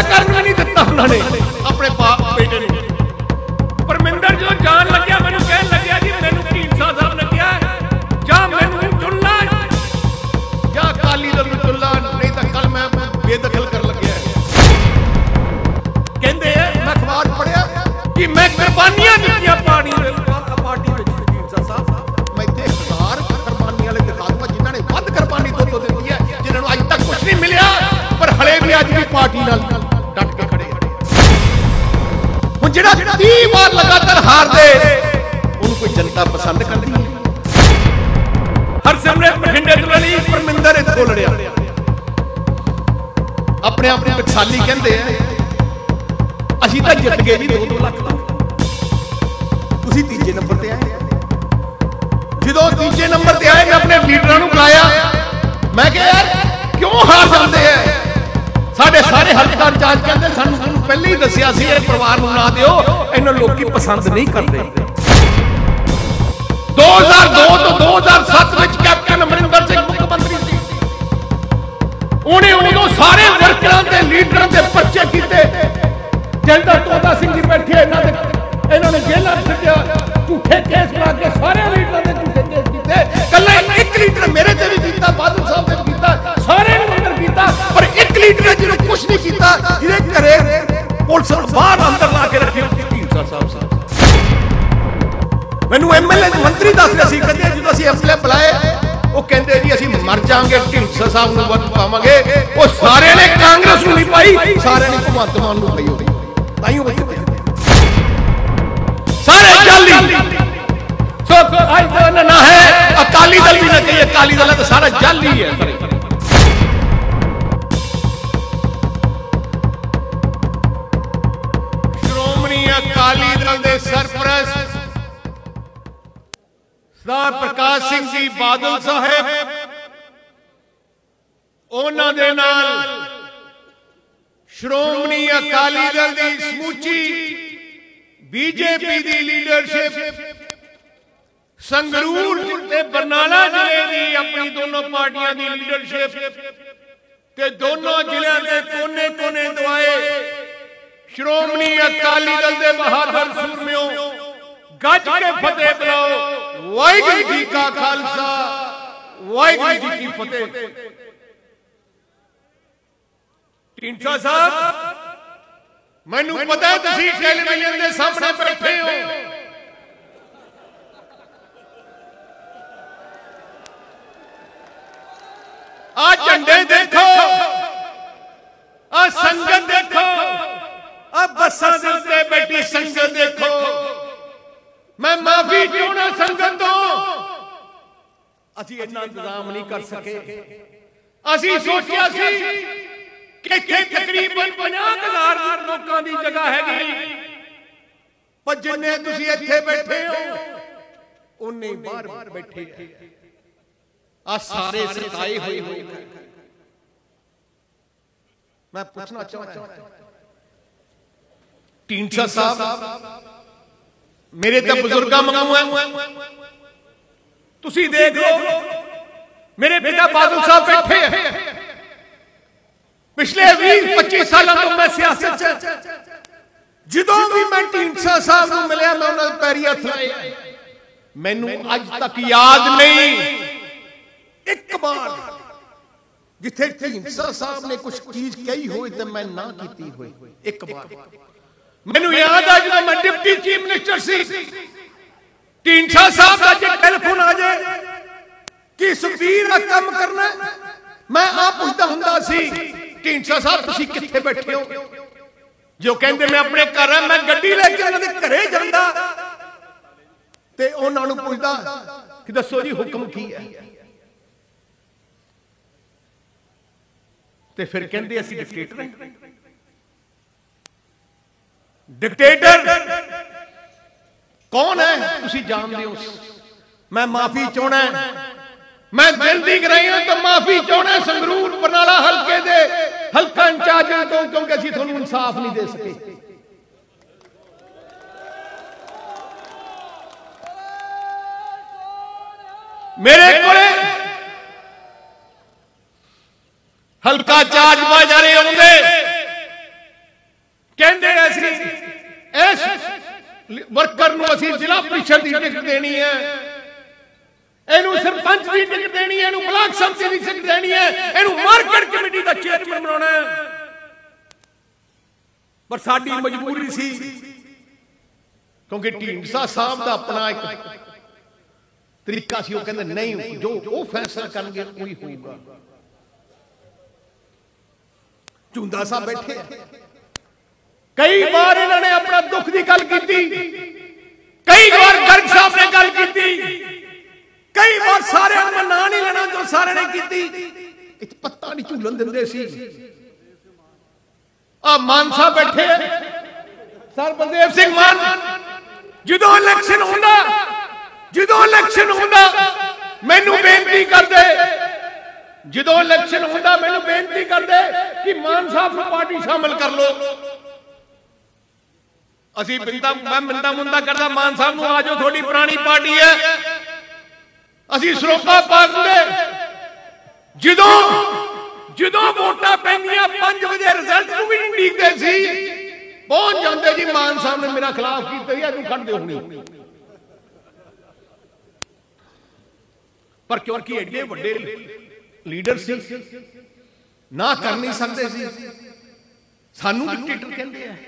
करन भी नहीं दिता उन्होंने अपने बेटे ने। परमिंदर जो जान लग्या मैनू कहन लग्या जी मैनू ढींडसा साहब ने कहा जा मैनू चुन ला या अकाली दल नूं चुन ला नहीं तो कल मैं बेदखल कर लग्या। कहंदे मैं अखबार पढ़िया कि मैं कुर्बानियां दित्तियां पार्टी विच ढींडसा साहब मैं इत्थे 1000 कुर्बानियां वाले दिखा दूंगा जिन्हां ने वध कुर्बानी तो दी है जिन्हां नूं अज तक कुछ नहीं मिलिया पर हले भी अज भी पार्टी नाल डट के खड़े हुण जिहड़ा 30 बार लगातार हार दे उन्होंने कोई जनता पसंद करती है। हरसिमरत बठिंडे तो लड़ी परमिंदर इत्थों लड़िया अपने आप को टकसाली कहते हैं असीं तां जित गए जी 2-2 लाख तो तुसीं तीजे नंबर ते आए। जो तीजे नंबर ते आए मैं अपने लीडरां नूं बुलाया मैं कहा यार क्यों हार जाते हैं साडे सारे हल्का इंचार्ज कहते सानूं पहले ही दसिया सी इह परिवार नूं ना दिओ इन्हां लोकी पसंद नहीं करते। 2002 तो 2007 में कैप्टन अमरिंदर सिंह मुख्यमंत्री सी उन्हें उदों सारे वर्करां ते लीडरां ते पर्चे कीते जनरल तोता सिंह जी बैठे इन्होंने जेलां छड्डिया झूठे केस ला के सारे लीडरां ते झूठे केस कीते कल्ला एक लीडर मेरे ते भी कीता बादल साहब ने कीता सारे ने अंदर कीता पर एक लीडर ने जिन्हें कुछ नहीं कीता जिहदे घरे पुलिस बाहर अंदर ला के रखे ढींडसा साहब मैनू एमएलए मंत्री दस रहे सी कहते जो असीं एमएलए बुलाए वो कहते जी असीं मर जाएंगे ढींडसा साहब नूं वोट पावांगे वो सारे ने कांग्रेस नूं नहीं पाई सारे ने भगवंत मान नूं पाई होगी ताईं सारे जाली सो आज ना है अकाली दल भी ना कहिए अकाली दल तो सारा जाली है। श्रोमणी अकाली दल के सरपरस्त सरदार प्रकाश सिंह जी बादल साहब उन्हां दे नाल श्रोमणी अकाली दल की समूची बीजेपी की लीडरशिप संगरूर ते बरनाला जिले की अपनी दोनों पार्टियां की लीडरशिप ते दोनों जिलों के कोने कोने दवाए श्रोमणी अकाली दल के बहादुर सूरमियों गज के फतेह बुलाओ वाहिगुरू जी का खालसा वाहिगुरू जी की फतेह। ढींडसा साहब मैनू पता है तुसीं टेलीविजन के सामने बैठे हो आ झंडे देखो आ संगत देखो आ बसां दे उत्ते बैठी संगत देखो मैं माफी चाहना संगत तो असीं इन्ना इंतजाम नहीं कर सके असीं सोचिया सी कि तकरीबन 50,000 लोगों की जगह हैगी पर जिन्ने तुसीं इत्थे बैठे हो उन्ने बाहर बैठे आ सारे सताए हुए मैं पूछना चाहता ढींडसा साहब मेरे तो बुजुर्गां मंगू है तुसीं देख लो मेरे पिता बादल साहब बैठे हैं पिछले 20-25 सालों तो मैं सियासत जदों भी मैं ढींडसा साहब नूं मिलिया मैं उन्हां दे पैरीं हत्थ लाए मैनूं अज तक याद नहीं एक बार जिथे ढींडसा साहब ने कुछ चीज कही हो तो मैं ना की हुई एक बार मैनूं याद है जब मैं डिप्टी चीफ मिनिस्टर सी ढींडसा साहब का जो टेलीफोन आ जाए कि सुखबीर का काम करना मैं आप पूछता हुंदा सी ढींडसा साहब तुसीं कित्थे बैठे हो जो कहंदे मैं अपने घर आ मैं गड्डी लेके उन्हां दे घरे जांदा ते उन्हां नूं पुछदा कि दसो जी हुक्म की है ते फिर कहंदे असीं डिक्टेटर हैं डिक्टेटर कौन है तुसीं जानदे हो मैं माफी चाहना मैं जल्दी कराई तो माफी चाहना संगरूर बरनाला हल्के दे हल्का इंचार्ज तो क्योंकि असीं तुहानूं इंसाफ नहीं दे सके मेरे कोले हल्का चार्ज बाजारे आउंदे वर्कर नूं असीं जिला परिषद की टिकट देनी है, इहनूं सरपंच की टिकट देनी है, इहनूं ब्लॉक समिति की टिकट देनी है, इहनूं मार्केट कमेटी का चेयरमैन बनाना है। पर साडी मजबूरी सी, क्योंकि ढींडसा साहब का अपना एक तरीका सी, वो कहंदे नहीं जो वो फैसला करनगे कोई होगा। झुंदा साहब बैठे, कई बार इन्होंने अपना दुख की गल की, कई बार गर्ग साहब ने गल की, कई बार सारे मैं ना नहीं लेना जो सारे ने की, पत्ता नहीं झूलन देंदे सी। आ मान साहब बैठे, सर बलदेव सिंह मान, जो इलेक्शन होंदा, जो इलेक्शन होंदा मैनू बेनती कर दे, जो इलेक्शन होंदा मैनू बेनती कर दे कि मान साहब को पार्टी शामिल कर लो। असी बिंदा मैं मिंदा मुंदा करदा मान साहब नूं, आ जाओ थोड़ी पुरानी पार्टी है, असी सरोपा पा दे। जो वोटां पैंदियां 5 बजे रिजल्ट नूं भी नहीं उड़ीकदे सी, पहुंच जाते जी मान साहब ने मेरा खिलाफ किया, इहनूं खड़ दे हुणी। पर क्योंकि एडे वड्डे लीडर सी, ना कर नहीं सकते सी, सानू डिक्टेटर कहंदे हैं।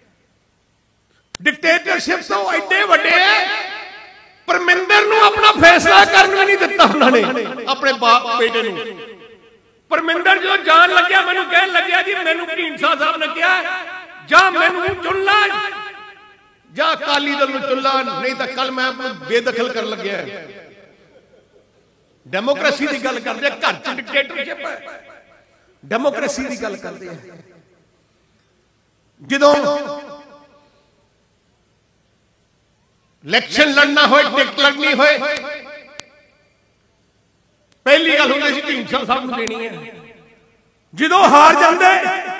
डिक्टेटरशिप तो एडे वड्डे है, परमिंदर नूं अपना फैसला करने नहीं दिता उन्होंने, अपने बाप बेटे नूं। परमिंदर जो जान लग्या मैनू कहन लग्या जी, मैनू ढींडसा साहब ने कहा जा मैनू चुन ला, जा अकाली दल नूं चुन ला, नहीं तो कल मैं बेदखल कर लग्या। डेमोक्रेसी की गल करते, घर च डिक्टेटरशिप है, डेमोक्रेसी की गल करते हैं। जो इलेक्शन लड़ना हो, टिकट लड़नी हो, पहली गल होंदी सी ढींडसा साहब नूं देनी है। जो हार जाते,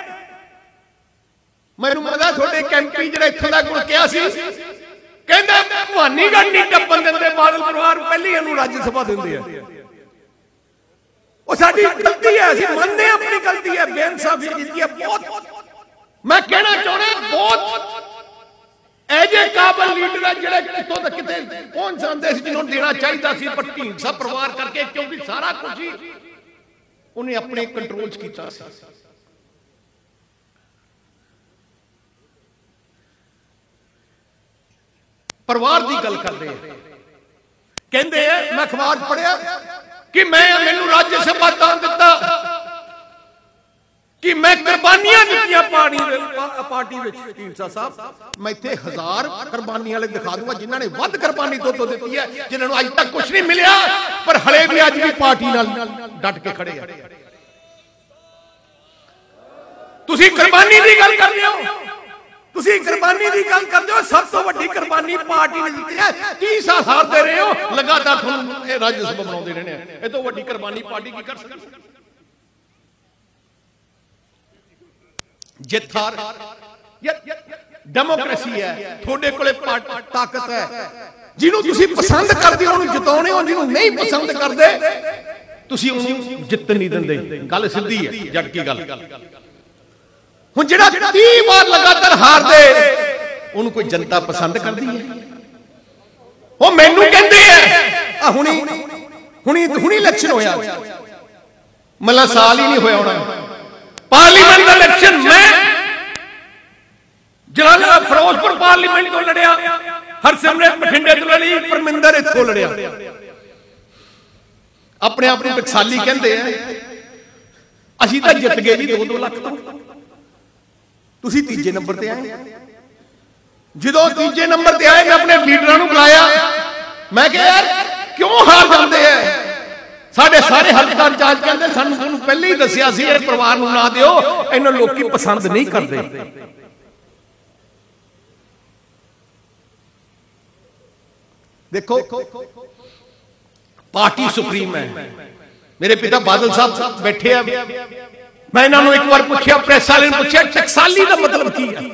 मैनूं पता थोड़े कैंपी जिहड़े इत्थों दा कोल कहा सी, कहंदे भवानीगढ़ नहीं टप्पन दिंदे बादल परिवार, पहली इहनूं राज्य सभा दिंदे आ। वो साडी गलती है, असीं मनदे हां अपनी गलती है, बेइंसाफी कीती है बहुत। मैं कहना चाहुंदा बहुत ऐजे काबल लीडर है जिहड़े कितों तक किते पहुंच जांदे सी, जिन्होंने देना चाहिए सी, पर ढींडसा परिवार करके, क्योंकि सारा कुछ ही उन्हें अपने कंट्रोल च कीता सी। परिवार की गल करते हैं, कहते हैं मैं अखबार पढ़िया कि मैनू राज्य सभा दान दिता कि मैं कुर्बानियां दित्तियां पार्टी विच। ढींडसा साहब मैं इत्थे 1000 कुर्बानी वाले दिखा दूंगा जिन्होंने वध कुर्बानी तो दी है, जिन्होंने अज तक कुछ नहीं मिलिया, पर हले भी अज भी पार्टी नाल डट के खड़े हैं। तुसीं कुर्बानी की गल करदे हो, तुसीं कुर्बानी की गल करदे हो, सब तो वड्डी कुर्बानी पार्टी ने दी है। 30 साल दे रहे हो लगातार, तुहानूं राज्य सभा बनाउंदे रहने, इह तो वड्डी कुर्बानी पार्टी की कर सकदी। जित हार डेमोक्रेसी है, थोड़े कोले ताकत है, जिन्हों तुसीं पसंद करदे हो उन्हें जिताउणे हो, जिन्हों नहीं पसंद करदे तुसीं उन्हें जित नहीं दिंदे। गल सीधी है, जट की गल। हुण जिहड़ा 30 बार लगातार हार दे उन्हें कोई जनता पसंद करदी है। वो मैनू कहंदे है हुणी इलेक्शन होया, मतलब साल ही नहीं होया होना, पार्लीमेंट का इलेक्शन मैं जलाल फिरोजपुर पार्लीमेंट तो लड़िया, हरसिमरत बठिंडे तो लड़ी, परमिंदर इत्थों लड़िया। अपने आप को टकसाली कहते हैं, असीं तां जित गए जी 2-2 लाख तो, तुसीं तीजे नंबर ते आए। जो तीजे नंबर ते आए, मैं अपने लीडरां नूं बुलाया, मैं कहा यार क्यों हार जाते हैं। साडे सारे हल्का इंचार्ज कहते सानू पहले ही दसिया सी, इस परिवार नूं ना दिओ, इन्हां लोकी पसंद नहीं करते। देखो पार्टी सुप्रीम है, मेरे पिता बादल साहब बैठे हैं, मैं इन्होंने एक बार पूछा, प्रेस वाले ने पूछा टकसाली का मतलब की है।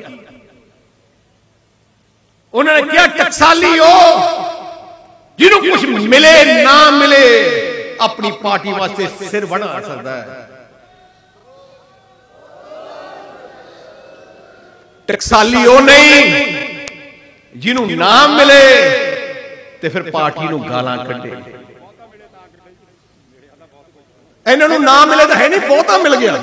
उन्होंने क्या टकसाली हो जिन्हों कुछ मिले ना मिले अपनी पार्टी वास्ते सिर बना सकता है। टकसाली हो नहीं, ਜਿਹਨੂੰ ਨਾਮ ਮਿਲੇ ਤੇ ਫਿਰ ਪਾਰਟੀ ਨੂੰ ਗਾਲਾਂ ਕੱਢੇ। ਇਹਨਾਂ ਨੂੰ ਨਾਮ ਮਿਲੇ ਤਾਂ ਹੈ ਨਹੀਂ, ਬਹੁਤਾ ਮਿਲ ਗਿਆ।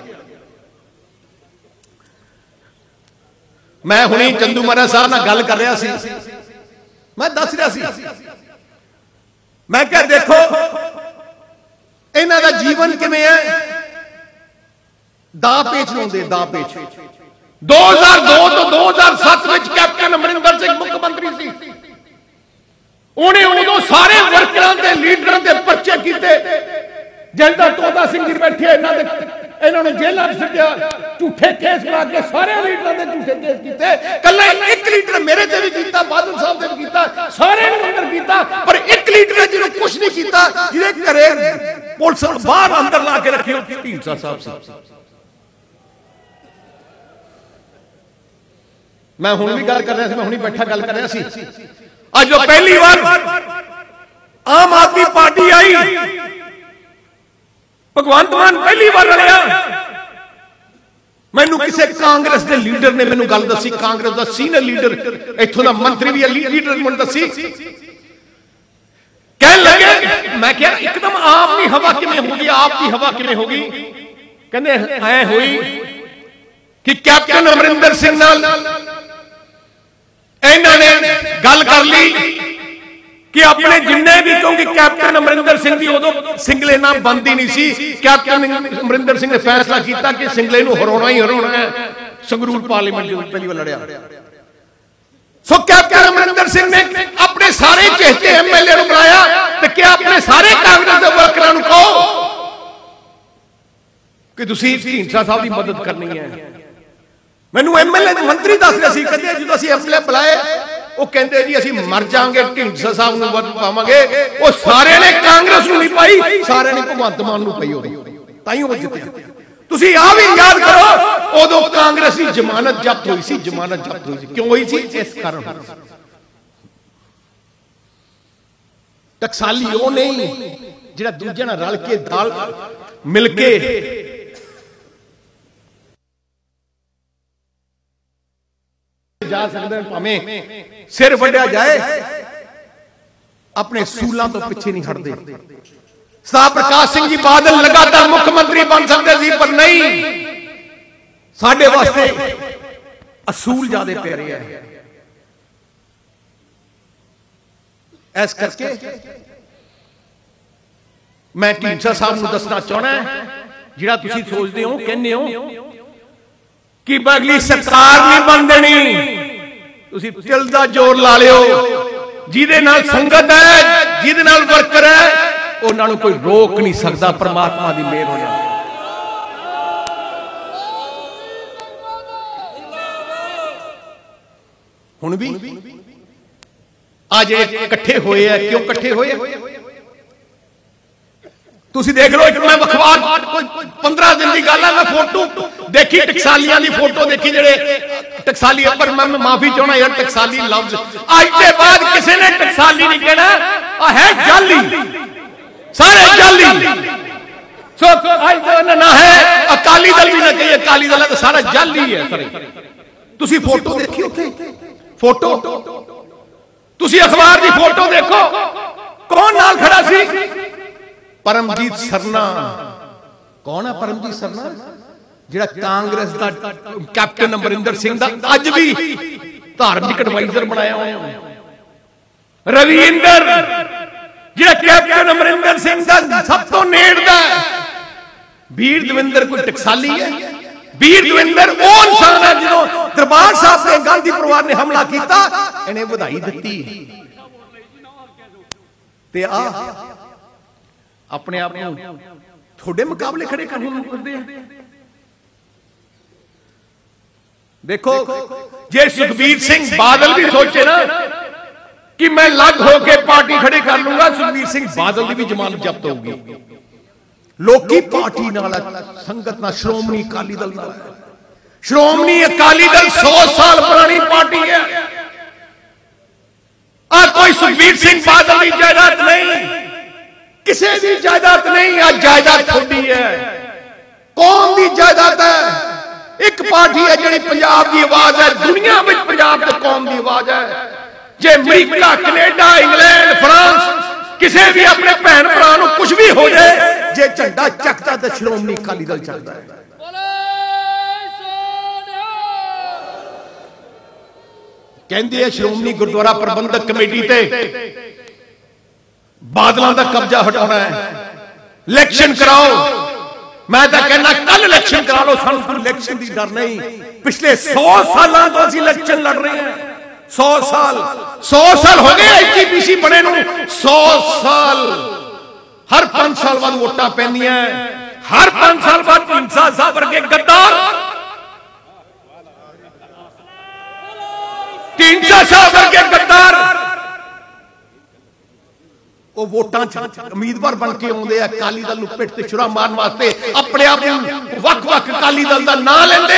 ਮੈਂ ਹੁਣੀ ਚੰਦੂ ਮਹਾਰਾਜ ਸਾਹਿਬ ਨਾਲ ਗੱਲ ਕਰ ਰਿਹਾ ਸੀ, ਮੈਂ ਦੱਸ ਰਿਹਾ ਸੀ, ਮੈਂ ਕਿਹਾ ਦੇਖੋ ਇਹਨਾਂ ਦਾ ਜੀਵਨ ਕਿਵੇਂ ਹੈ, ਦਾ ਪੇਚ ਲਾਉਂਦੇ, ਦਾ ਪੇਚ। 2002 ਤੋਂ 2007 ਵਿੱਚ ਕੈਪਟਨ ਅਮਰਿੰਦਰ ਸਿੰਘ ਮੁੱਖ ਮੰਤਰੀ ਸੀ, ਉਹਨੇ ਉਦੋਂ ਸਾਰੇ ਵਰਕਰਾਂ ਦੇ ਲੀਡਰਾਂ ਦੇ ਪਰਚੇ ਕੀਤੇ। ਜੈਲਦਾਰ ਤੋਤਾ ਸਿੰਘ ਜੀ ਬੈਠੇ, ਇਹਨਾਂ ਨੂੰ ਜੇਲ੍ਹਾਂ 'ਚ ਸਿੱਟਿਆ, ਝੂਠੇ ਕੇਸ ਬਣਾ ਕੇ ਸਾਰੇ ਲੀਡਰਾਂ ਦੇ ਝੂਠੇ ਕੇਸ ਕੀਤੇ। ਕੱਲਾ ਇੱਕ ਲੀਡਰ ਮੇਰੇ ਤੇ ਵੀ ਕੀਤਾ, ਬਾਦਲ ਸਾਹਿਬ ਤੇ ਵੀ ਕੀਤਾ, ਸਾਰੇ ਨੂੰ ਅੰਦਰ ਕੀਤਾ, ਪਰ ਇੱਕ ਲੀਡਰ ਨੇ ਜਿਹਨੂੰ ਕੁਝ ਨਹੀਂ ਕੀਤਾ, ਜਿਹਦੇ ਘਰੇ ਪੁਲਿਸ ਬਾਹਰ ਅੰਦਰ ਲਾ ਕੇ ਰੱਖੇ, ਉਹ ਢੀਂਡਸਾ ਸਾਹਿਬ ਸੀ। ਮੈਂ ਹੁਣ ਵੀ ਗੱਲ ਕਰ ਰਿਹਾ ਸੀ, ਮੈਂ ਹੁਣੀ ਬੈਠਾ ਗੱਲ ਕਰ ਰਿਹਾ ਸੀ। ਅੱਜ ਜੋ ਪਹਿਲੀ ਵਾਰ ਆਮ ਆਦਮੀ ਪਾਰਟੀ ਆਈ, ਭਗਵੰਤ ਮਾਨ ਪਹਿਲੀ ਵਾਰ ਰਲਿਆ, ਮੈਨੂੰ ਕਿਸੇ ਕਾਂਗਰਸ ਦੇ ਲੀਡਰ ਨੇ ਮੈਨੂੰ ਗੱਲ ਦੱਸੀ, ਕਾਂਗਰਸ ਦਾ ਸੀਨੀਅਰ ਲੀਡਰ, ਇੱਥੋਂ ਦਾ ਮੰਤਰੀ ਵੀ ਲੀਡਰ ਮੈਨੂੰ ਦੱਸੀ, ਕਹਿਣ ਲੱਗੇ, ਮੈਂ ਕਿਹਾ ਇੱਕਦਮ ਆਪ ਦੀ ਹਵਾ ਕਿਵੇਂ ਹੋ ਗਈ, ਆਪ ਦੀ ਹਵਾ ਕਿਵੇਂ ਹੋ ਗਈ? ਕਹਿੰਦੇ ਐ ਹੋਈ ਕਿ ਕੈਪਟਨ ਅਮਰਿੰਦਰ ਸਿੰਘ ਨਾਲ ਇਹਨਾਂ ਨੇ ਗੱਲ ਕਰ ਲਈ ਕਿ ਆਪਣੇ ਜਿੰਨੇ ਵੀ, ਕਿਉਂਕਿ ਕੈਪਟਨ ਅਮਰਿੰਦਰ ਸਿੰਘ ਦੀ ਉਦੋਂ ਸਿੰਗਲੇ ਨਾਲ ਬੰਦੀ ਨਹੀਂ ਸੀ, ਕੈਪਟਨ ਅਮਰਿੰਦਰ ਸਿੰਘ ਨੇ ਫੈਸਲਾ ਕੀਤਾ ਕਿ ਸਿੰਗਲੇ ਨੂੰ ਹਰਾਉਣਾ ਹੀ ਹਰਾਉਣਾ ਹੈ। ਸੰਗਰੂਰ ਪਾਰਲੀਮੈਂਟ ਵਿੱਚ ਪਹਿਲੀ ਵਾਰ ਲੜਿਆ। ਸੋ ਕੈਪਟਨ ਅਮਰਿੰਦਰ ਸਿੰਘ ਨੇ ਆਪਣੇ ਸਾਰੇ ਚਹਤੇ ਐਮਐਲਏ ਨੂੰ ਬੁਲਾਇਆ ਤੇ ਕਿਹਾ ਆਪਣੇ ਸਾਰੇ ਕਾਂਗਰਸ ਦੇ ਵਰਕਰਾਂ ਨੂੰ ਕਹੋ ਕਿ ਤੁਸੀਂ ਢੀਂਡਸਾ ਸਾਹਿਬ ਦੀ ਮਦਦ ਕਰਨੀ ਹੈ। ਮੈਨੂੰ ਐਮਐਲਏ ਮੰਤਰੀ ਦੱਸ ਰਿਹਾ ਸੀ, ਕਹਿੰਦੇ ਜਦੋਂ ਅਸੀਂ ਐਮਐਲਏ ਬੁਲਾਏ, ਉਹ ਕਹਿੰਦੇ ਜੀ ਅਸੀਂ ਮਰ ਜਾਾਂਗੇ, ਢੀਂਡਸਾ ਸਾਹਿਬ ਨੂੰ ਵੋਟ ਪਾਵਾਂਗੇ। ਉਹ ਸਾਰਿਆਂ ਨੇ ਕਾਂਗਰਸ ਨੂੰ ਨਹੀਂ ਪਾਈ, ਸਾਰਿਆਂ ਨੇ ਭਗਵੰਤ ਮਾਨ ਨੂੰ ਪਾਈ, ਤਾਂ ਹੀ ਉਹ ਜਿੱਤਿਆ। ਤੁਸੀਂ ਆ ਵੀ ਯਾਦ ਕਰੋ, ਉਦੋਂ ਕਾਂਗਰਸ ਦੀ ਜ਼ਮਾਨਤ ਜ਼ਬਤ ਹੋਈ ਸੀ, ਜ਼ਮਾਨਤ ਜ਼ਬਤ ਹੋਈ ਸੀ। ਕਿਉਂ ਹੋਈ ਸੀ? ਇਸ ਕਾਰਨ ਟਕਸਾਲੀ ਉਹ ਨਹੀਂ ਜਿਹੜਾ ਦੂਜਿਆਂ ਨਾਲ ਰਲ ਕੇ ਦਾਲ ਮਿਲ ਕੇ ਜਾ ਸਕਦੇ, ਭਾਵੇਂ ਸਿਰ ਵੱਢਿਆ ਜਾਏ, ਆਪਣੇ ਸੂਲਾਂ ਤੋਂ ਪਿੱਛੇ ਨਹੀਂ ਹਟਦੇ। ਸਰਦਾਰ ਪ੍ਰਕਾਸ਼ ਸਿੰਘ ਜੀ ਬਾਦਲ ਲਗਾਤਾਰ ਮੁੱਖ ਮੰਤਰੀ ਬਣ ਸਕਦੇ ਸੀ, ਪਰ ਨਹੀਂ, ਸਾਡੇ ਵਾਸਤੇ ਅਸੂਲ ਜ਼ਿਆਦਾ ਪਿਆਰੇ ਆ। ਇਸ ਕਰਕੇ ਮੈਂ ਢੀਂਡਸਾ ਸਾਹਿਬ ਨੂੰ ਦੱਸਣਾ ਚਾਹਣਾ, ਜਿਹੜਾ ਤੁਸੀਂ ਸੋਚਦੇ ਹੋ, ਕਹਿੰਦੇ ਹੋ ਕਿ ਅਗਲੀ ਸਰਕਾਰ ਨਹੀਂ ਬਣ ਦੇਣੀ, ਤੁਸੀਂ ਦਿਲ ਦਾ ਜ਼ੋਰ ਲਾ ਲਿਓ। ਜਿਹਦੇ ਨਾਲ ਸੰਗਤ ਹੈ, ਜਿਹਦੇ ਨਾਲ ਵਰਕਰ ਹੈ, ਉਹਨਾਂ ਨੂੰ ਕੋਈ ਰੋਕ ਨਹੀਂ ਸਕਦਾ। ਪਰਮਾਤਮਾ ਦੀ ਮਿਹਰ ਹੋ ਜਾਵੇ। ਹੁਣ ਵੀ ਆ ਜਿਹੜੇ ਇਕੱਠੇ ਹੋਏ ਆ, ਕਿਉਂ ਇਕੱਠੇ ਹੋਏ? ਤੁਸੀਂ ਦੇਖ ਲਓ, ਇੱਕ ਮੈਂ ਅਖਬਾਰ ਕੋਈ 15 ਦਿਨ ਦੀ ਗੱਲ ਹੈ, ਮੈਂ ਫੋਟੋ ਦੇਖੀ, ਟਕਸਾਲੀਆਂ ਦੀ ਫੋਟੋ ਦੇਖੀ, ਜਿਹੜੇ ਟਕਸਾਲੀ, ਪਰ ਮੈਂ ਮਾਫੀ ਚਾਹਣਾ ਯਾਰ, ਟਕਸਾਲੀ ਲਫ਼ਜ਼ ਅੱਜ ਦੇ ਬਾਅਦ ਕਿਸੇ ਨੇ ਟਕਸਾਲੀ ਨਹੀਂ ਕਹਿਣਾ, ਆ ਹੈ ਜਾਲੀ, ਸਾਰੇ ਜਾਲੀ। ਸੋ ਅੱਜ ਦਾ ਨਾ ਹੈ ਅਕਾਲੀ ਦਲ ਵੀ ਨਾ ਕਹੀਏ, ਅਕਾਲੀ ਦਲ ਤਾਂ ਸਾਰਾ ਜਾਲੀ ਹੈ। ਤੁਸੀਂ ਫੋਟੋ ਦੇਖੀ ਉੱਥੇ, ਫੋਟੋ ਤੁਸੀਂ ਅਖਬਾਰ ਦੀ ਫੋਟੋ ਦੇਖੋ, ਕੌਣ ਨਾਲ ਖੜਾ ਸੀ? ਪਰਮਜੀਤ ਸਰਨਾ। ਕੌਣ ਹੈ ਪਰਮਜੀਤ ਸਰਨਾ? ਜਿਹੜਾ ਕਾਂਗਰਸ ਦਾ ਕੈਪਟਨ ਅਮਰਿੰਦਰ ਸਿੰਘ ਦਾ ਅੱਜ ਵੀ ਧਾਰਮਿਕ ਐਡਵਾਈਜ਼ਰ ਬਣਾਇਆ ਹੋਇਆ। ਰਵਿੰਦਰ, ਜਿਹੜਾ ਕੈਪਟਨ ਅਮਰਿੰਦਰ ਸਿੰਘ ਦਾ ਸਭ ਤੋਂ ਨੇੜਦਾ। ਵੀਰ ਦਵਿੰਦਰ ਕੋਈ ਟਕਸਾਲੀ ਹੈ? ਵੀਰ ਦਵਿੰਦਰ ਉਹ ਇਨਸਾਨ ਹੈ ਜਦੋਂ ਦਰਬਾਰ ਸਾਹਿਬ ਤੇ ਗਾਂਧੀ ਪਰਿਵਾਰ ਨੇ ਹਮਲਾ ਕੀਤਾ, ਇਹਨੇ ਵਧਾਈ ਦਿੱਤੀ ਤੇ ਆ ਆਪਣੇ ਆਪ ਨੂੰ ਤੁਹਾਡੇ ਮੁਕਾਬਲੇ ਖੜੇ ਕਰਦੇ ਆ। ਦੇਖੋ, ਜੇ ਸੁਖਬੀਰ ਸਿੰਘ ਬਾਦਲ ਵੀ ਸੋਚੇ ਨਾ ਕਿ ਮੈਂ ਲੱਗ ਹੋ ਕੇ ਪਾਰਟੀ ਖੜੀ ਕਰ ਲੂੰਗਾ, ਸੁਖਬੀਰ ਸਿੰਘ ਬਾਦਲ ਦੀ ਵੀ ਜ਼ਮਾਨਤ ਜ਼ਬਤ ਹੋਊਗੀ। ਲੋਕੀ ਪਾਰਟੀ ਨਾਲ, ਸੰਗਤ ਨਾਲ, ਸ਼੍ਰੋਮਣੀ ਅਕਾਲੀ ਦਲ ਨਾਲ। ਸ਼੍ਰੋਮਣੀ ਅਕਾਲੀ ਦਲ 100 ਸਾਲ ਪੁਰਾਣੀ ਪਾਰਟੀ ਹੈ। ਆ ਕੋਈ ਸੁਖਬੀਰ ਸਿੰਘ ਬਾਦਲ ਦੀ ਜਾਇਦਾਦ ਨਹੀਂ, ਕਿਸੇ ਦੀ ਜਾਇਦਾਦ ਨਹੀਂ। ਆ ਜਾਇਦਾਦ ਤੁਹਾਡੀ ਹੈ, ਕੌਮ ਦੀ ਜਾਇਦਾਦ ਹੈ। ਇੱਕ पार्टी है जिहड़ी पंजाब की आवाज है, दुनिया में पंजाब ते कौम की आवाज है। जे अमरीका, कनेडा, इंग्लैंड, फ्रांस किसी भी अपने भैन भरा नूं कुछ भी हो जाए, जे झंडा चकदा तो श्रोमणी अकाली दल चकदा है। कहंदे श्रोमणी गुरुद्वारा प्रबंधक कमेटी ते बादलों का कब्जा हटाना है, इलेक्शन कराओ। मैं तो कहना कल इलेक्शन करा लो, सानू कोई इलेक्शन की डर नहीं। पिछले 100 साल तो असं इलेक्शन लड़ रहे हैं। 100 साल हो गए IGPC बने नूं। 100 साल, हर 5 साल बाद वोटां पैंदियां, हर 5 साल बाद ढींडसा साहब वर्गे गद्दार, ढींडसा साहब वर्गे गद्दार वो वोटां उम्मीदवार बन के आउंदे आ, अकाली दल नूं पिट ते छुरा मारन वास्ते अपने आप नूं वख-वख अकाली दल दा नाम लैंदे।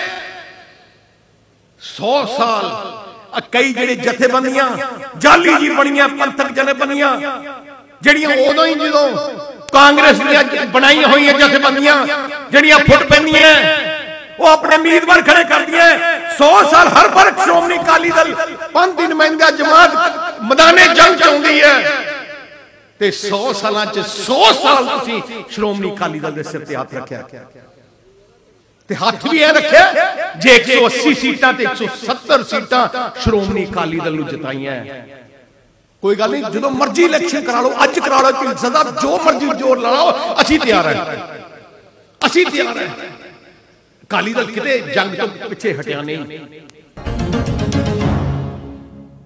100 साल कई जिहड़े जथेबंदियां जाली जी बनियां, पंथक जथेबंदियां जिहड़ियां उदों ही जदों कांग्रेस दी बनाई हुई जथेबंदियां जिहड़ियां फुट पैंदियां वो अपने उम्मीदवार खड़े कर दिए। 100 साल हर बार श्रोमणी अकाली दल 5 दिन नुमाइंदा जमात मैदाने जंग च आउंदी है ते 100 सालां च 100 साल तुसीं श्रोमणी अकाली दल दे सिर ते हाथ रखिया ते हाथ भी रखे जे 180 सीटां ते 170 सीटां श्रोमणी अकाली दल नूं जिताईयां। कोई गल नहीं, जो मर्जी इलेक्शन करा लो, अज करा लो, ढींडसा जो मर्जी जोर लाओ, असीं तैयार हैं, असीं तैयार हैं। अकाली दल किते जंग तो पिछे हटिया नहीं।